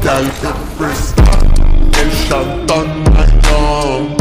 gal, every star, they shot on my tongue.